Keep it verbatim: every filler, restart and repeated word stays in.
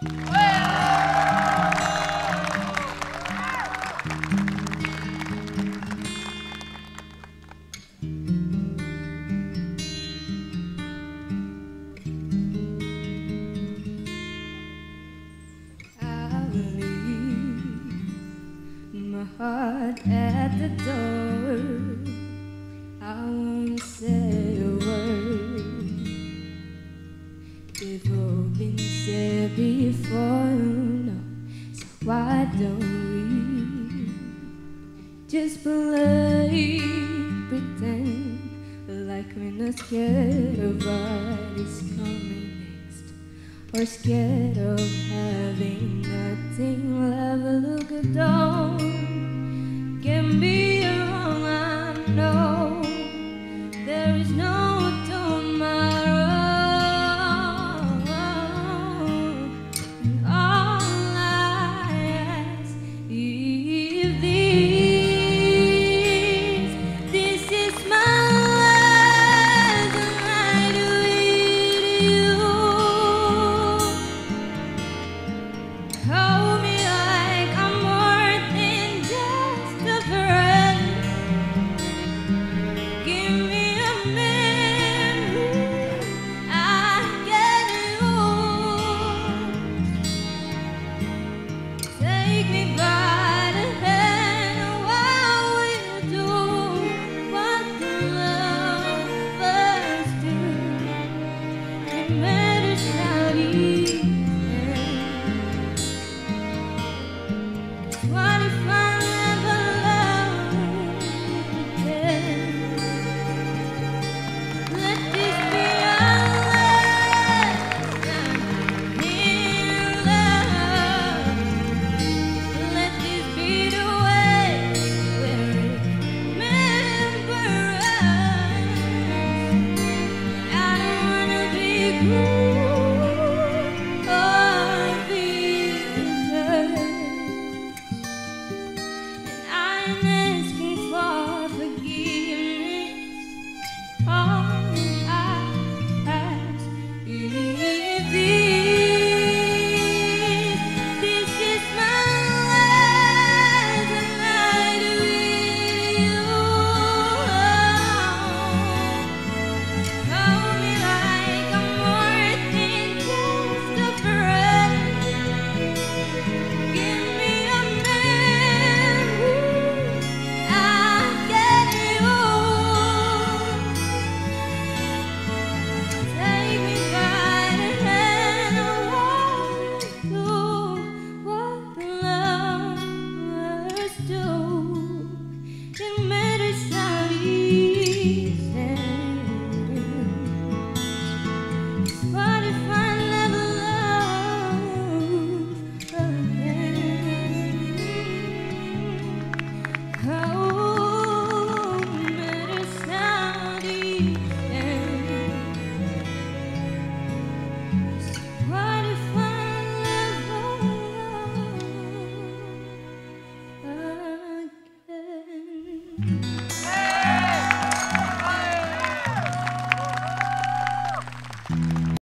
Heart at the door, I won't say a word. They've all been said before, no. So why don't we just play pretend like we're not scared of what is coming next, or scared of having nothing left. Look at dawn. Can be wrong, I know. There is no tomorrow. And all I ask, if this, this is my last night with you, hold me like I'm more than just a friend. Give me a man who I can use. Take me by the hand while we do what the lovers do. No matter how easy. What if I never love again? Let this be our last time in love. Let this be the way we remember us. I don't wanna be cruel or bitter. I'm asking for forgiveness. All I ask is this. This is my last night with you. Hold me like I'm more than just a friend. Give me a man who I can use. Take me by the hand and walk through what lovers do. It matters how easy. What if I never love again? Oh, matters how easy. What if I never love again?